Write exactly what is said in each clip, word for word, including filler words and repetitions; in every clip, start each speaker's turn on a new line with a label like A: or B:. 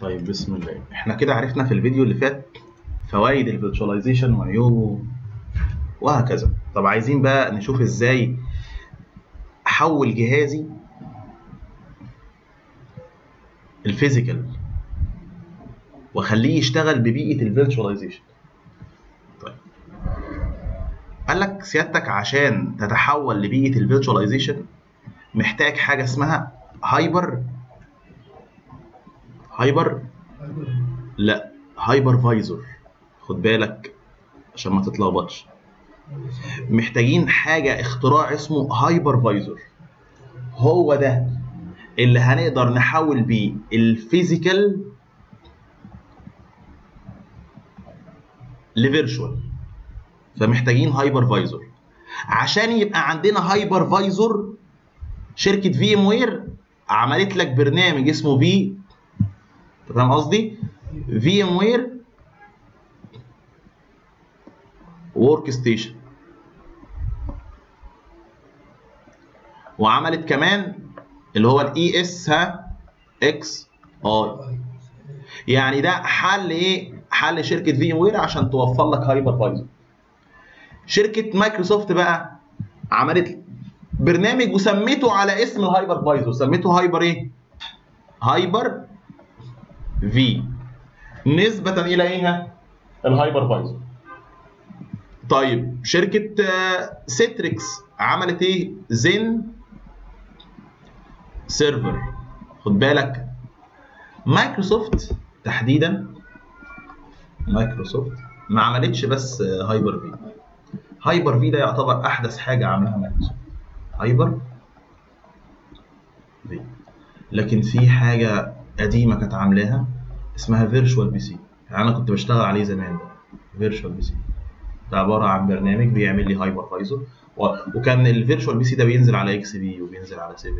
A: طيب بسم الله. احنا كده عرفنا في الفيديو اللي فات فوائد الفيرتشواليزيشن وعيوبه وهكذا. طب عايزين بقى نشوف ازاي احول جهازي الفيزيكال واخليه يشتغل ببيئه الفيرتشواليزيشن. طيب قال لك سيادتك عشان تتحول لبيئه الفيرتشواليزيشن محتاج حاجه اسمها هايبر هايبر لا هايبرفايزر. خد بالك عشان ما تتلخبطش. محتاجين حاجه اختراع اسمه هايبرفايزر، هو ده اللي هنقدر نحول بيه الفيزيكال لفيرتشوال. فمحتاجين هايبرفايزر. عشان يبقى عندنا هايبرفايزر شركه في ام وير عملت لك برنامج اسمه في، فاهم قصدي؟ في ام وير ورك ستيشن، وعملت كمان اللي هو الاي اس ها اكس اي. يعني ده حل ايه؟ حل شركه في ام وير عشان توفر لك هايبرفايزر. شركه مايكروسوفت بقى عملت برنامج وسميته على اسم الهايبرفايزر، سميته هايبر ايه؟ هايبر في، نسبة إلى إيه؟ الهايبرفايزر. طيب شركة سيتريكس عملت إيه؟ زين سيرفر. خد بالك مايكروسوفت تحديدا، مايكروسوفت ما عملتش بس هايبر في. هايبر في ده يعتبر أحدث حاجة عملها مايكروسوفت، هايبر في. لكن في حاجة قديمة كانت عاملاها اسمها فيرتشوال بي سي، يعني أنا كنت بشتغل عليه زمان. فيرتشوال بي سي ده عباره عن برنامج بيعمل لي هايبرفايزر، وكان الفيرتشوال بي سي ده بينزل على اكس بي وبينزل على سبعة.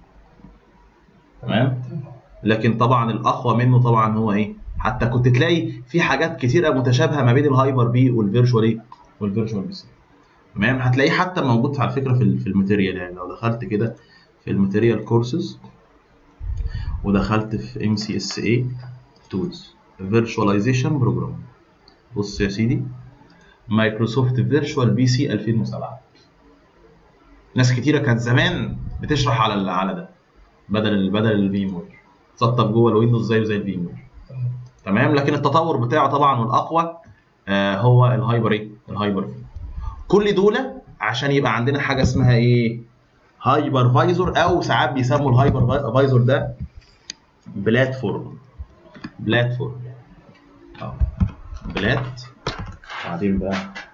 A: تمام؟ لكن طبعا الاقوى منه طبعا هو ايه؟ حتى كنت تلاقي في حاجات كتيره متشابهه ما بين الهايبر بي والفيرتشوال ايه؟ والفيرتشوال بي سي. تمام؟ هتلاقيه حتى موجود على فكره في في الماتيريال. يعني لو دخلت كده في الماتيريال كورسز ودخلت في ام سي اس اي تولز فيرتشواليزيشن بروجرام، بص يا سيدي مايكروسوفت فيرتشوال بي سي ألفين وسبعة. ناس كتيره كانت زمان بتشرح على على ده بدل بدل الفيم وير، تسطب جوه الويندوز زيه زي الفيم وير. تمام؟ لكن التطور بتاعه طبعا والاقوى آه هو الهايبر ايه؟ الهايبر في. كل دول عشان يبقى عندنا حاجه اسمها ايه؟ هايبرفايزر، او ساعات بيسموا الهايبرفايزر ده بلاتفورم. بلاتفورم اه بلات. بعدين بقى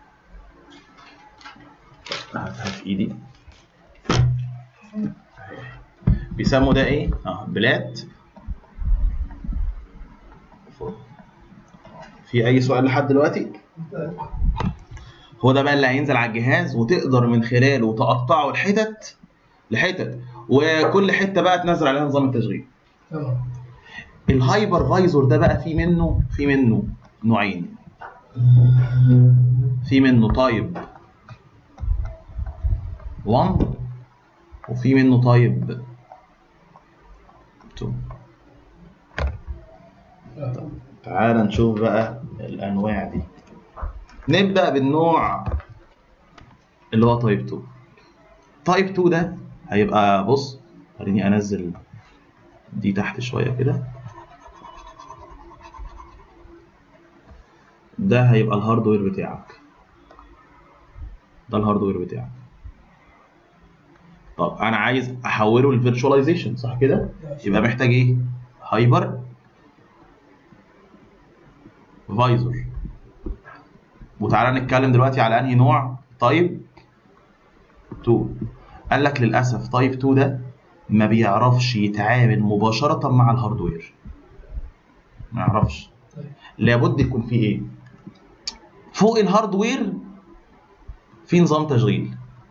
A: هاتها في ايدي. بيسموا ده ايه؟ اه بلات فورم. في اي سؤال لحد دلوقتي؟ هو ده بقى اللي هينزل على الجهاز وتقدر من خلاله تقطعه لحتت لحتت، وكل حته بقى تنزل عليها نظام التشغيل. تمام. الهايبرفايزر ده بقى في منه في منه نوعين. في منه تايب واحد وفي منه تايب اتنين. تعال نشوف بقى الانواع دي. نبدا بالنوع اللي هو تايب اتنين. تايب اتنين ده هيبقى، بص خليني انزل دي تحت شويه كده. ده هيبقى الهاردوير بتاعك، ده الهاردوير بتاعك. طب انا عايز احوله للفيرتشواليزيشن، صح كده؟ يبقى محتاج ايه؟ هايبر فايزر. وتعالى نتكلم دلوقتي على انهي نوع؟ تايب اتنين. قال لك للاسف تايب اتنين ده ما بيعرفش يتعامل مباشره مع الهاردوير، ما يعرفش. لابد يكون فيه ايه؟ فوق الهاردوير في نظام تشغيل،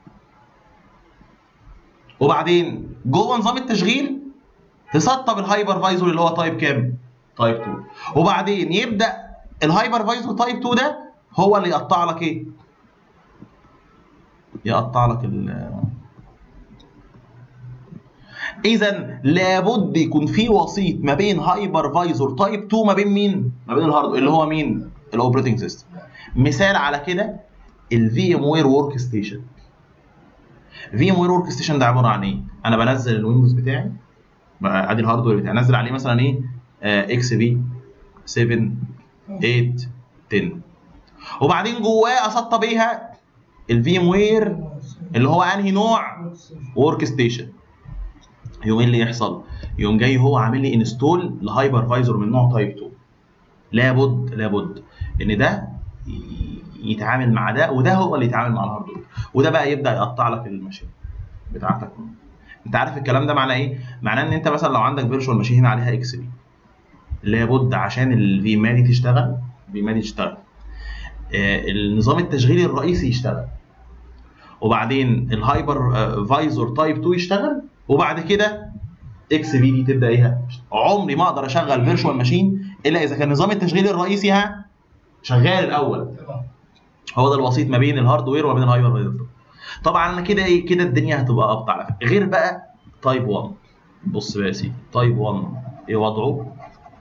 A: وبعدين جوه نظام التشغيل تسطب الهايبرفايزر اللي هو تايب كام؟ تايب اتنين. وبعدين يبدا الهايبرفايزر تايب اتنين ده هو اللي يقطع لك ايه؟ يقطع لك ال اذا لابد يكون في وسيط ما بين هايبرفايزر تايب اتنين ما بين مين؟ ما بين الهارد اللي هو مين؟ الاوبريتنج سيستم. مثال على كده الفي ام وير ورك ستيشن. في ام وير ورك ستيشن ده عباره عن ايه؟ انا بنزل الويندوز بتاعي، ادي الهاردوير بتاعي، انزل عليه مثلا ايه؟ اكس بي سبعة تمانية عشرة، وبعدين جواه اسطب بيها الفي ام وير اللي هو انهي نوع؟ ورك ستيشن. يوم ايه اللي يحصل؟ يوم جاي هو عامل لي انستول لهايبرفايزر من نوع تايب اتنين. لابد لابد ان ده يتعامل مع ده، وده هو اللي يتعامل مع الهاردوير، وده بقى يبدا يقطع لك الماشين بتاعتك. انت عارف الكلام ده معناه ايه؟ معناه ان انت مثلا لو عندك فيرتشوال ماشين هنا عليها اكس بي، لابد عشان الفي ام دي تشتغل، الفي ام دي تشتغل، آه النظام التشغيلي الرئيسي يشتغل، وبعدين الهايبر فايزر تايب اتنين يشتغل، وبعد كده اكس بي دي تبدا ايه؟ عمري ما اقدر اشغل فيرتشوال ماشين الا اذا كان النظام التشغيلي الرئيسي ها شغال الاول. هو ده الوسيط ما بين الهاردوير وما بين الهايبر فايزر. طبعا انا كده ايه؟ كده الدنيا هتبقى ابطا على فكره. غير بقى تايب واحد. بص بقى يا سيدي، تايب واحد ايه وضعه؟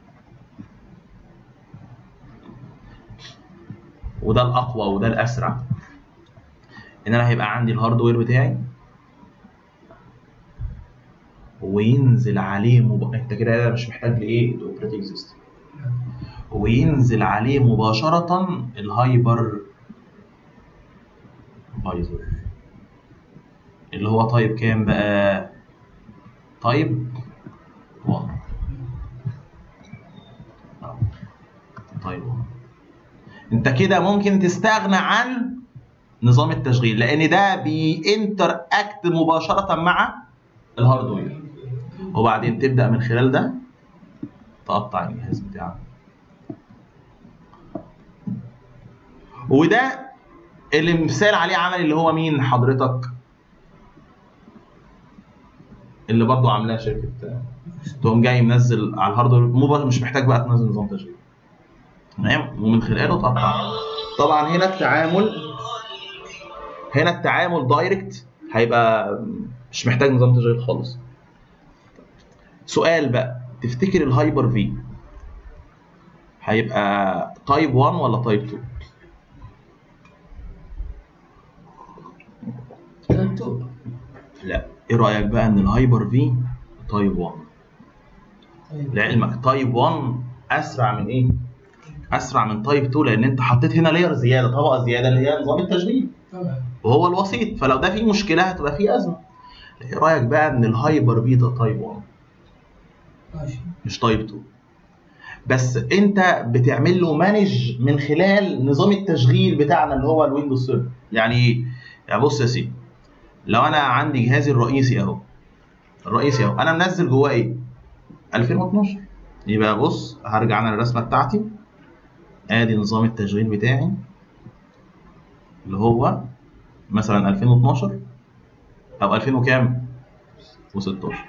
A: وده الاقوى وده الاسرع. ان انا هيبقى عندي الهاردوير بتاعي وينزل عليه مب... انت كده مش محتاج لايه؟ الاوبريتنج سيستم. وينزل عليه مباشره الهايبر فايزر اللي هو تايب كام بقى؟ تايب واحد. تايب واحد. انت كده ممكن تستغنى عن نظام التشغيل، لان ده بينتر اكت مباشره مع الهاردوير، وبعدين تبدا من خلال ده تقطع الجهاز بتاعك. وده اللي مثال عليه عمل اللي هو مين حضرتك؟ اللي برضه عاملاها شركه، تقوم جاي منزل على الهاردوير مباشر، مش محتاج بقى تنزل نظام تشغيل، تمام، ومن خلاله تقطع. طبعا هنا التعامل هنا التعامل دايركت، هيبقى مش محتاج نظام تشغيل خالص. سؤال بقى، تفتكر الهايبر في هيبقى تايب واحد ولا تايب اتنين؟
B: تايب اتنين.
A: لا، ايه رايك بقى ان الهايبر في تايب واحد؟ لعلمك تايب واحد اسرع من ايه؟ اسرع من تايب اتنين، لان انت حطيت هنا لاير زياده، طبقه زياده اللي هي نظام التشغيل وهو الوسيط، فلو ده فيه مشكله هتبقى فيه ازمه. ايه رايك بقى ان الهايبر في ده تايب واحد
B: ماشي،
A: مش تايب اتنين، بس انت بتعمل له مانج من خلال نظام التشغيل بتاعنا اللي هو الويندوز سيرفر. يعني ايه؟ يعني بص يا سيدي، لو انا عندي جهازي الرئيسي اهو، الرئيسي اهو، انا منزل جواه ايه؟ ألفين واتناشر. يبقى بص، هرجع انا للرسمه بتاعتي، ادي نظام التشغيل بتاعي اللي هو مثلا ألفين واتناشر او ألفين وكام؟ وستاشر.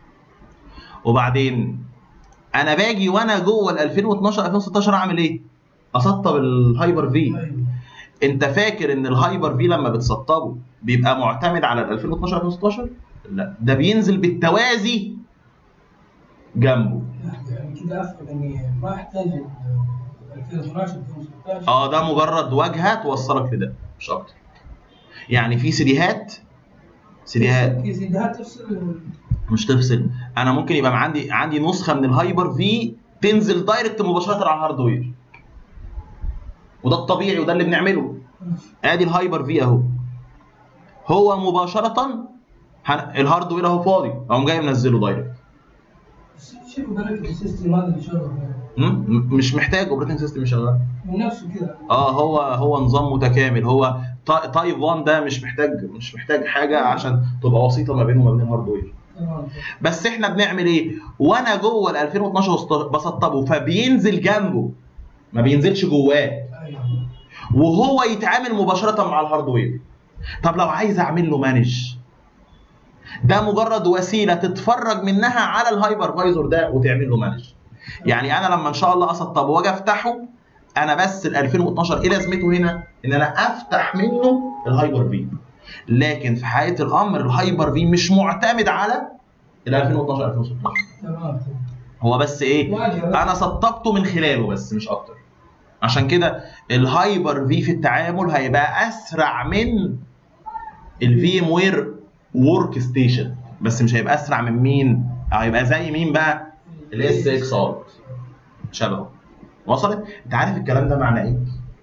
A: وبعدين انا باجي وانا جوه ال ألفين واتناشر ألفين وستاشر اعمل ايه؟ اسطب الهايبر في. انت فاكر ان الهايبر في لما بتسطبه بيبقى معتمد على ال ألفين واتناشر ألفين وستاشر؟ لا، ده بينزل بالتوازي جنبه.
B: يعني كده افهم اني ما احتاج ألفين واتناشر ألفين وستاشر.
A: اه، ده مجرد واجهه توصلك لده مش اكتر. يعني في سيديهات سيديهات
B: في سيديهات تفصل؟
A: مش تفصل. انا ممكن يبقى عندي عندي نسخه من الهايبر في تنزل دايركت مباشره على الهاردوير، وده الطبيعي وده اللي بنعمله. ادي الهايبر في اهو، هو مباشره الهاردوير اهو فاضي، اقوم جاي منزله دايركت.
B: شوف بالك السيستم هذا اللي شغال
A: مش محتاج اوبريتنج سيستم يشغل
B: من نفسه كده.
A: اه، هو هو نظام متكامل. هو تايب واحد ده مش محتاج مش محتاج حاجه عشان تبقى وسيطه ما بينه وما بين الهاردوير. بس احنا بنعمل ايه؟ وانا جوه ال ألفين واتناشر بسطبه، فبينزل جنبه، ما بينزلش جواه، وهو يتعامل مباشره مع الهاردوير. طب لو عايز اعمل له مانج، ده مجرد وسيله تتفرج منها على الهايبر فايزر ده وتعمل له مانج. يعني انا لما ان شاء الله اسطبه واجي افتحه، انا بس ال ألفين واتناشر ايه لازمته هنا؟ ان انا افتح منه الهايبر في. لكن في حقيقه الامر الهايبر في مش معتمد على ال ألفين واتناشر ألفين وستاشر.
B: تمام.
A: هو بس ايه؟ انا سطبته من خلاله بس مش اكتر. عشان كده الهايبر في في التعامل هيبقى اسرع من الفي ام وير ورك ستيشن، بس مش هيبقى اسرع من مين؟ هيبقى زي مين بقى؟ الاس اكس ار. شبهه. وصلت؟ انت عارف الكلام ده معناه ايه؟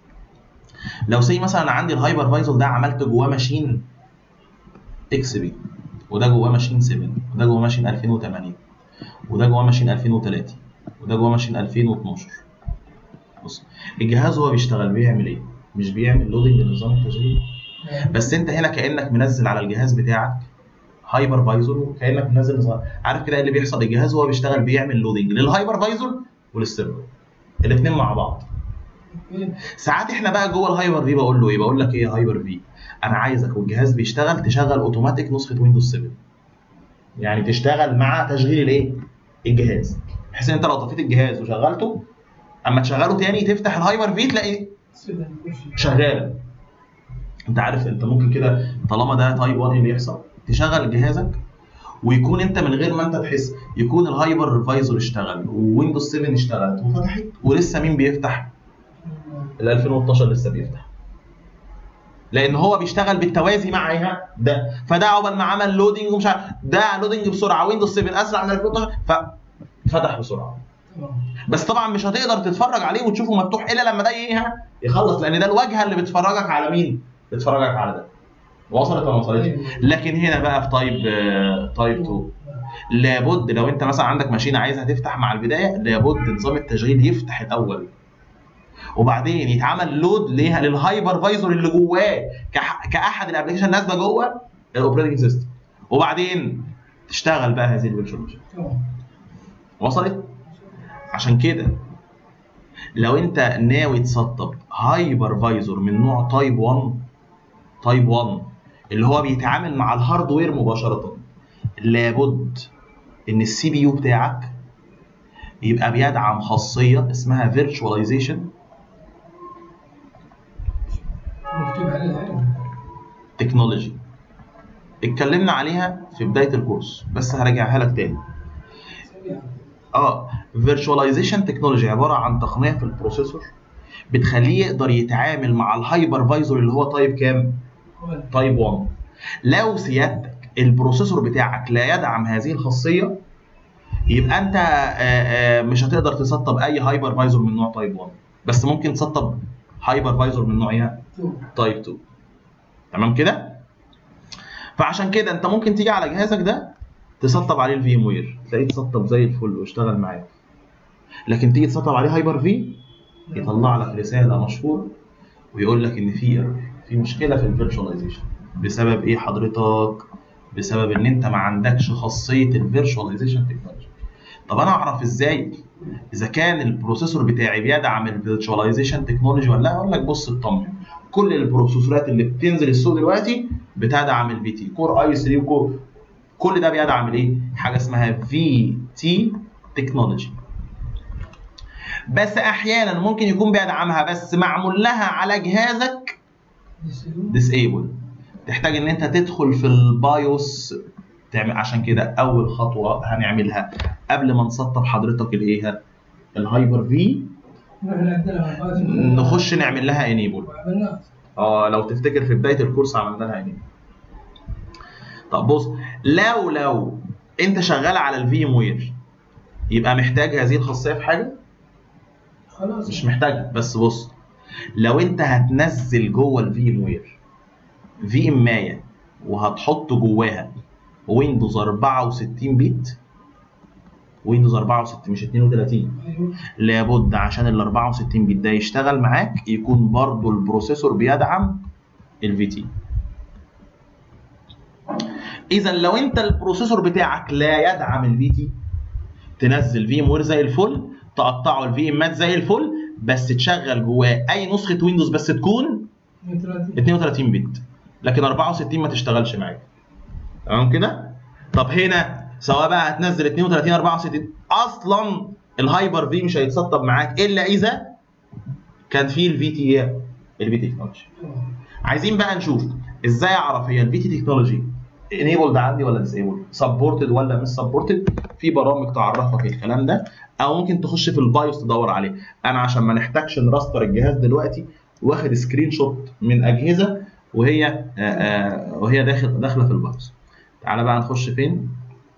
A: لو سي مثلا انا عندي الهايبر فايزر ده عملت جواه ماشين اكس بي، وده جواه ماشين سبعة، وده جواه ماشين ألفين وتمانية، وده جواه ماشين ألفين وتلاتة، وده جواه ماشين ألفين واتناشر. بص الجهاز هو بيشتغل بيعمل ايه؟ مش بيعمل لودنج لنظام التشغيل، بس انت هنا كانك منزل على الجهاز بتاعك هايبر فايزر، وكانك منزل نظام. عارف كده اللي بيحصل؟ الجهاز هو بيشتغل بيعمل لودنج للهايبر فايزر وللسيرفر، الاثنين مع بعض. ساعات احنا بقى جوه الهايبر في بقول له ايه؟ بقول لك ايه يا هايبر في؟ انا عايزك والجهاز بيشتغل تشغل اوتوماتيك نسخه ويندوز سبعة، يعني تشتغل مع تشغيل الايه؟ الجهاز، بحيث ان انت لو طفيت الجهاز وشغلته اما تشغله تاني تفتح الهايبر في تلاقي شغال. انت عارف انت ممكن كده طالما ده تايب واحد اللي يحصل تشغل جهازك ويكون انت من غير ما انت تحس يكون الهايبر فايزر اشتغل وويندوز سبعة اشتغلت وفتحت، ولسه مين بيفتح؟ ال ألفين واتناشر لسه بيفتح، لان هو بيشتغل بالتوازي مع ايه؟ ده. فده عقبال ما عمل لودنج ومش عارف ده لودنج بسرعه، ويندوز سبعة اسرع من ألفين واتناشر ففتح بسرعه. بس طبعا مش هتقدر تتفرج عليه وتشوفه مفتوح الا لما ده ايه؟ يخلص، لان ده الواجهه اللي بتفرجك على مين؟ بتفرجك على ده. وصلت ولا ما وصلتش؟ لكن هنا بقى في تايب تايب اتنين لابد لو انت مثلا عندك ماشينه عايزها تفتح مع البدايه، لابد نظام التشغيل يفتح الاول وبعدين يتعمل لود ليها للهايبر فايزر اللي جواه كاحد الابلكيشن نازله جوه الاوبريتنج سيستم، وبعدين تشتغل بقى هذه الفيرتشوال ماشين. وصلت؟ عشان كده لو انت ناوي تسطب هايبر فايزر من نوع تايب واحد، تايب واحد اللي هو بيتعامل مع الهاردوير مباشره، لابد ان السي بي يو بتاعك يبقى بيدعم خاصيه اسمها فيرتشواليزيشن تكنولوجي. اتكلمنا عليها في بدايه الكورس بس هراجعها لك تاني. اه فيرتشواليزيشن تكنولوجي عباره عن تقنيه في البروسيسور بتخليه يقدر يتعامل مع الهايبر فايزر اللي هو تايب كام؟ تايب واحد. لو سيادتك البروسيسور بتاعك لا يدعم هذه الخاصيه يبقى انت آآ آآ مش هتقدر تسطب اي هايبر فايزر من نوع تايب واحد، بس ممكن تسطب هايبر فايزر من نوع ايه؟ تايب اتنين. تمام كده؟ فعشان كده انت ممكن تيجي على جهازك ده تسطب عليه الفي ام وير تلاقيه تسطب زي الفل واشتغل معاك، لكن تيجي تسطب عليه هايبر في يطلع لك رساله مشهوره ويقول لك ان في ايرور، في مشكله في الفيرتشواليزيشن. بسبب ايه حضرتك؟ بسبب ان انت ما عندكش خاصيه الفيرتشواليزيشن تكنولوجي. طب انا اعرف ازاي اذا كان البروسيسور بتاعي بيدعم الفيرتشواليزيشن تكنولوجي ولا لا؟ اقول لك بص اطمن، كل البروسيسورات اللي بتنزل السوق دلوقتي بتدعم الفي تي، كور اي ثلاثة وكور، كل ده بيدعم الايه؟ حاجه اسمها في تي تكنولوجي. بس احيانا ممكن يكون بيدعمها بس معمول لها على جهازك ديسيبل، تحتاج ان انت تدخل في البايوس تعمل. عشان كده اول خطوه هنعملها قبل ما نسطب حضرتك الايه؟ الهايبر في، نخش نعمل لها انيبل. اه لو تفتكر في بدايه الكورس عملنا لها انيبل. طب بص، لو لو انت شغال على الفي ام وير يبقى محتاج هذه الخاصيه في حاجه؟
B: خلاص
A: مش محتاجها. بس بص، لو انت هتنزل جوه الفي ام وير في امايه وهتحط جواها ويندوز أربعة وستين بت، ويندوز أربعة وستين مش اتنين وتلاتين، لابد عشان ال أربعة وستين بت ده يشتغل معاك يكون برضو البروسيسور بيدعم الفي تي. اذا لو انت البروسيسور بتاعك لا يدعم الفي تي، تنزل في ام وير زي الفل، تقطعه الفي امات زي الفل، بس تشغل جواه اي نسخه ويندوز بس تكون اتنين وتلاتين بت، لكن أربعة وستين ما تشتغلش معاك. تمام كده؟ طب هنا سواء بقى هتنزل اتنين وتلاتين أربعة وستين، اصلا الهايبر في مش هيتسطب معاك الا اذا كان فيه الفي تي، الفي تي تكنولوجي. عايزين بقى نشوف ازاي اعرف هي الفي تي تكنولوجي enabled عندي ولا disabled، supported ولا مش supported. في برامج تعرفك الكلام ده، او ممكن تخش في البايوس تدور عليه. انا عشان ما نحتاجش نراستر الجهاز دلوقتي، واخد سكرين شوت من اجهزه وهي آآ آآ وهي داخل داخله في البايوس. تعالى بقى نخش فين؟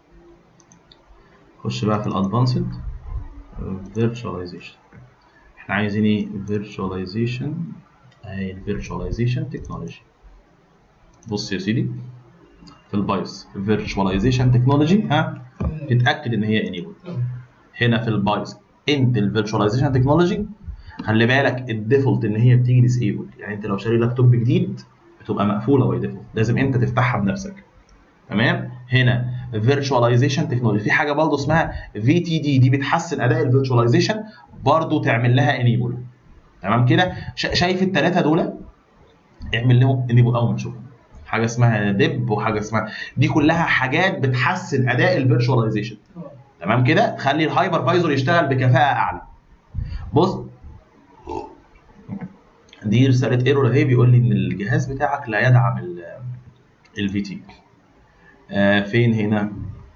A: نخش بقى في الادفانسد فيرتشواليزيشن. احنا عايزين ايه؟ فيرتشواليزيشن، اهي الفيرتشواليزيشن تكنولوجي. بص يا سيدي في البايوس فيرتشواليزيشن تكنولوجي، ها تتاكد ان هي انيبل. هنا في البايوس انتل فيرتشواليزيشن تكنولوجي، خلي بالك الديفولت ان هي بتيجي ديسيبل، يعني انت لو شاري لابتوب جديد بتبقى مقفوله باي ديفولت، لازم انت تفتحها بنفسك. تمام. هنا فيرتشواليزيشن تكنولوجي، في حاجه برضه اسمها في تي دي، دي بتحسن اداء الفيرتشواليزيشن، برضه تعمل لها انيبل. تمام كده. شايف الثلاثه دول؟ اعمل لهم انيبل اول ما تشوفهم. حاجه اسمها ديب وحاجه اسمها، دي كلها حاجات بتحسن اداء الفيرتشواليزيشن. تمام كده. خلي الهايبرفايزر يشتغل بكفاءه اعلى. بص دي رساله ايرور اهي، بيقول لي ان الجهاز بتاعك لا يدعم الفي تي. آه فين هنا؟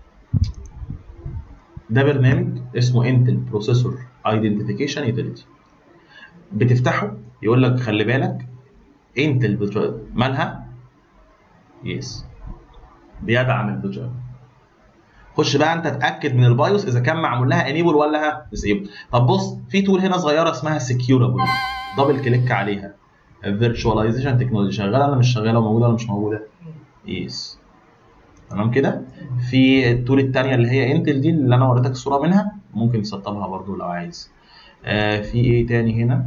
A: ده برنامج اسمه انتل بروسيسور ايدنتيفيكيشن يوتيليتي. بتفتحه يقول لك خلي بالك انتل مالها؟ يس بيدعم الفيرتشوال. خش بقى انت اتاكد من البايوس اذا كان معمول لها انيبل ولا ديسيبل. طب بص في تول هنا صغيره اسمها سكيورابل، دبل كليك عليها. فيرتشواليزيشن تكنولوجي شغاله ولا مش شغاله، موجوده ولا مش موجوده؟ يس. تمام كده. في التول الثانيه اللي هي انتل دي اللي انا وريتك الصوره منها، ممكن تسطبها برضو لو عايز. آه في ايه تاني هنا؟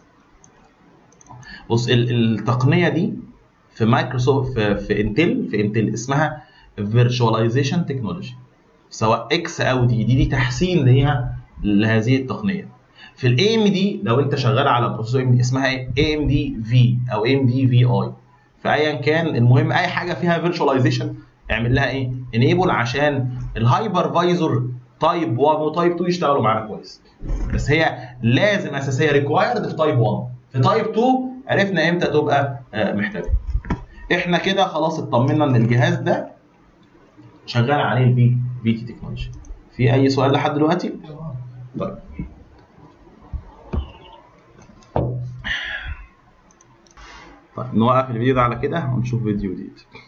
A: بص التقنيه دي في مايكروسوفت في, في انتل في انتل اسمها فيرتشواليزيشن تكنولوجي، سواء اكس او دي، دي دي تحسين ليها لهذه التقنيه. في الاي ام دي لو انت شغال على بروسيسور ام دي اسمها اي ام دي في او ام دي في اي، فايا كان المهم اي حاجه فيها فيرتشواليزيشن اعمل لها ايه؟ انيبل، عشان الهايبرفايزر تايب واحد وتايب اتنين يشتغلوا معانا كويس. بس هي لازم اساسيه ريكوايرد في تايب واحد، في تايب اتنين عرفنا امتى تبقى محتاجه. احنا كده خلاص اطمنا ان الجهاز ده شغال عليه الفي في تي تكنولوجي. في اي سؤال لحد دلوقتي؟ طيب طيب نوقف الفيديو ده على كده ونشوف فيديو جديد.